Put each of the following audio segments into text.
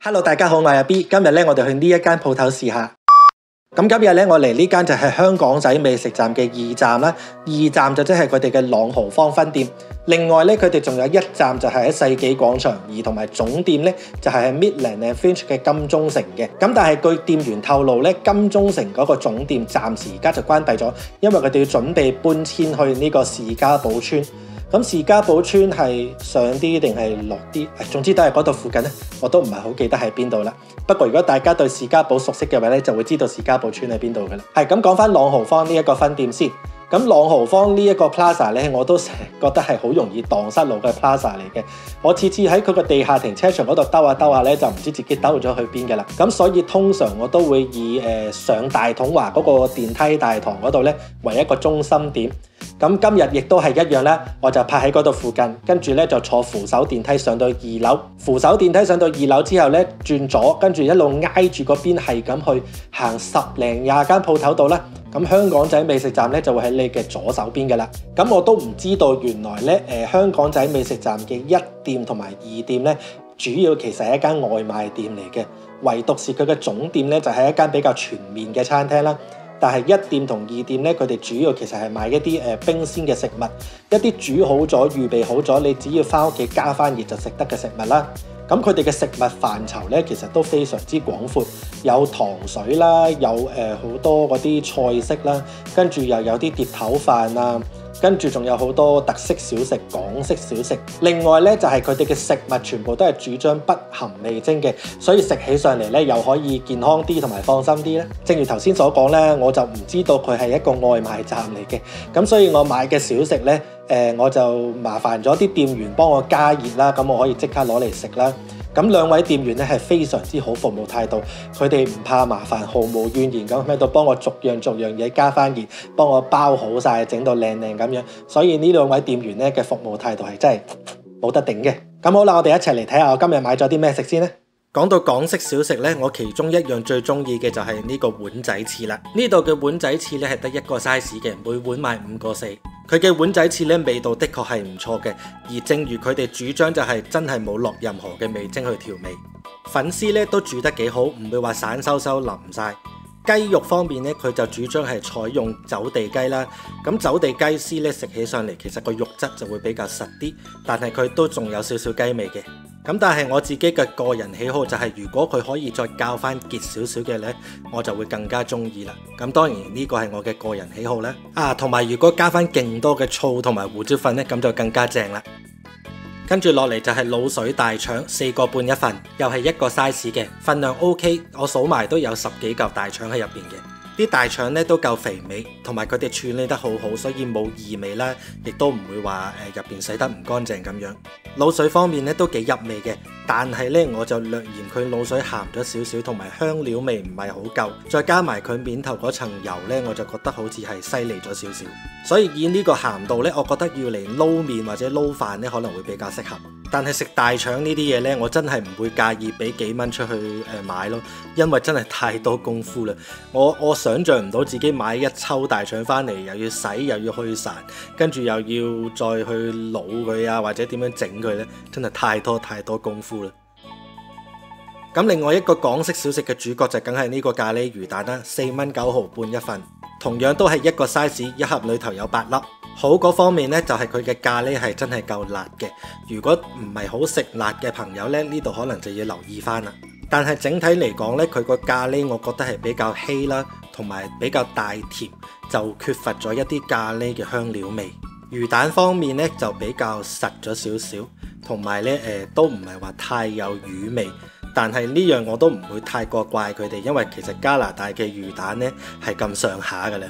Hello， 大家好，我係阿 B。今日咧，我哋去呢一間鋪頭試下。咁今日咧，我嚟呢間就係香港仔美食站嘅2站啦。2站就即係佢哋嘅朗豪坊分店。另外咧，佢哋仲有1站就係喺世紀廣場，而同埋總店咧就係喺 Midland and Finch 嘅金鐘城嘅。咁但係據店員透露咧，金鐘城嗰個總店暫時而家就關閉咗，因為佢哋要準備搬遷去呢個士嘉堡村。咁士嘉堡村係上啲定係落啲？總之都係嗰度附近咧，我都唔係好記得喺邊度啦。不過如果大家對士嘉堡熟悉嘅話咧，就會知道士嘉堡村喺邊度噶啦。係咁講翻朗豪坊呢一個分店先。咁朗豪坊呢一個 plaza 咧，我都成日覺得係好容易蕩失路嘅 plaza 嚟嘅。我次次喺佢個地下停車場嗰度兜下咧，就唔知自己兜咗去邊嘅啦。咁所以通常我都會以上大統華嗰個電梯大堂嗰度咧為一個中心點。咁今日亦都係一樣啦，我就泊喺嗰度附近，跟住咧就坐扶手電梯上到2樓。扶手電梯上到2樓之後咧，轉左，跟住一路挨住嗰邊係咁去行10零20間鋪頭度啦。咁香港仔美食站咧就會喺你嘅左手邊嘅啦。咁我都唔知道原來咧香港仔美食站嘅1店同埋2店咧，主要其實係一間外賣店嚟嘅，唯獨是佢嘅總店咧就係一間比較全面嘅餐廳啦。但係1店同2店咧，佢哋主要其實係賣一啲冰鮮嘅食物，一啲煮好咗、預備好咗，你只要翻屋企加翻熱就食得嘅食物啦。咁佢哋嘅食物範疇咧，其實都非常之廣闊，有糖水啦，有好多嗰啲菜式啦，跟住又有啲碟頭飯啊，跟住仲有好多特色小食、港式小食。另外咧，就係佢哋嘅食物全部都係主張不含味精嘅，所以食起上嚟咧又可以健康啲同埋放心啲咧。正如頭先所講咧，我就唔知道佢係一個外賣站嚟嘅，咁所以我買嘅小食咧，我就麻煩咗啲店員幫我加熱啦，咁我可以即刻攞嚟食啦。咁2位店員咧係非常之好服務態度，佢哋唔怕麻煩，毫無怨言咁喺度幫我逐樣嘢加翻熱，幫我包好晒，整到靚靚咁樣。所以呢2位店員咧嘅服務態度係真係冇得頂嘅。咁好啦，我哋一齊嚟睇下我今日買咗啲咩食先咧。講到港式小食咧，我其中一樣最中意嘅就係呢個碗仔翅啦。呢度嘅碗仔翅咧係得1個 size 嘅，每碗賣5個4。佢嘅碗仔翅咧味道的確係唔錯嘅，而正如佢哋主張就係真係冇落任何嘅味精去調味。粉絲咧都煮得幾好，唔會話散收收淋晒。雞肉方面咧，佢就主張係採用走地雞啦。咁走地雞絲咧食起上嚟，其實個肉質就會比較實啲，但係佢都仲有少少雞味嘅。咁但係我自己嘅個人喜好就係，如果佢可以再較翻結少少嘅呢，我就會更加中意啦。咁當然呢個係我嘅個人喜好啦。同埋如果加翻勁多嘅醋同埋胡椒粉呢，咁就更加正啦。跟住落嚟就係滷水大腸，4個半一份，又係1個 size 嘅，份量 OK，我數埋都有10幾嚿大腸喺入邊嘅。啲大腸咧都夠肥美，同埋佢哋處理得好好，所以冇異味啦，亦都唔會話入邊洗得唔乾淨咁樣。滷水方面咧都幾入味嘅，但係咧我就略嫌佢滷水鹹咗少少，同埋香料味唔係好夠，再加埋佢面頭嗰層油咧，我就覺得好似係犀利咗少少。所以以呢個鹹度咧，我覺得要嚟撈麵或者撈飯咧可能會比較適合。但係食大腸呢啲嘢呢，我真係唔會介意俾幾蚊出去買咯，因為真係太多功夫啦。我想象唔到自己買一抽大腸翻嚟，又要洗又要去潺，跟住又要再去滷佢啊，或者點樣整佢呢，真係太多功夫啦。咁另外一個港式小食嘅主角就梗係呢個咖喱魚蛋啦，4蚊9毫半一份，同樣都係1個 size， 一盒裏頭有8粒。好嗰方面呢，就係佢嘅咖喱係真係夠辣嘅。如果唔係好食辣嘅朋友呢，呢度可能就要留意翻啦。但係整體嚟講呢，佢個咖喱我覺得係比較稀啦，同埋比較大甜，就缺乏咗一啲咖喱嘅香料味。魚蛋方面呢，就比較實咗少少，同埋呢都唔係話太有魚味。但係呢樣我都唔會太過怪佢哋，因為其實加拿大嘅魚蛋呢係咁上下㗎啦。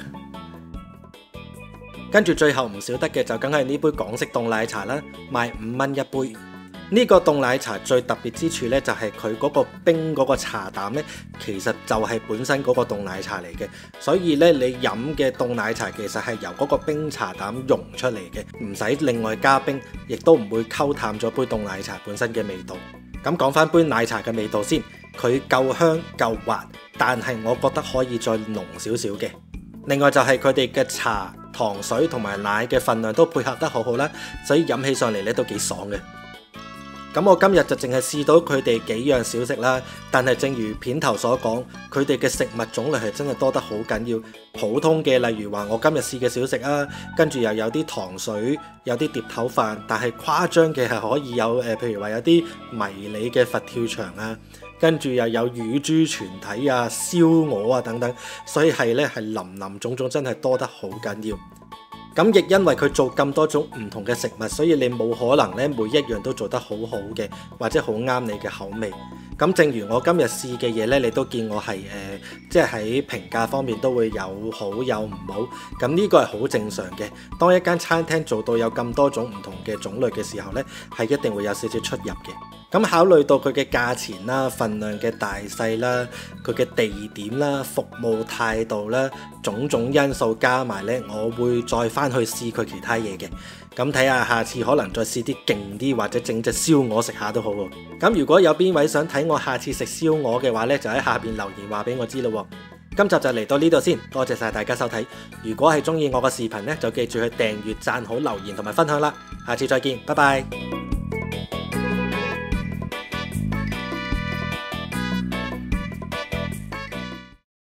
跟住最後唔少得嘅就梗係呢杯港式凍奶茶啦，賣5蚊一杯。呢個凍奶茶最特別之處呢，就係佢嗰個冰嗰個茶膽呢，其實就係本身嗰個凍奶茶嚟嘅，所以呢，你飲嘅凍奶茶其實係由嗰個冰茶膽溶出嚟嘅，唔使另外加冰，亦都唔會溝淡咗杯凍奶茶本身嘅味道。咁講翻杯奶茶嘅味道先，佢夠香夠滑，但係我覺得可以再濃少少嘅。另外就係佢哋嘅茶、糖水同埋奶嘅份量都配合得好好啦，所以飲起上嚟咧都幾爽嘅。 咁我今日就淨係試到佢哋幾樣小食啦，但係正如片頭所講，佢哋嘅食物種類係真係多得好緊要。普通嘅例如話我今日試嘅小食啊，跟住又有啲糖水，有啲碟頭飯，但係誇張嘅係可以有譬如話有啲迷你嘅佛跳牆啊，跟住又有乳豬全體啊、燒鵝啊等等，所以係林林總總，真係多得好緊要。咁亦因為佢做咁多種唔同嘅食物，所以你冇可能每一樣都做得好好嘅，或者好啱你嘅口味。咁正如我今日試嘅嘢你都見我係即係喺評價方面都會有好有唔好。咁呢個係好正常嘅。當一間餐廳做到有咁多種唔同嘅種類嘅時候係一定會有少少出入嘅。咁考慮到佢嘅價錢啦、份量嘅大細啦、佢嘅地點啦、服務態度啦，種種因素加埋我會再翻去試佢其他嘢嘅。咁睇下下次可能再試啲勁啲，或者整隻燒鵝食下都好喎。咁如果有邊位想睇我下次食燒鵝嘅話就喺下邊留言話俾我知咯。今集就嚟到呢度先，多謝晒大家收睇。如果係中意我嘅視頻就記住去訂閱、讚好、留言同埋分享啦。下次再見，拜拜。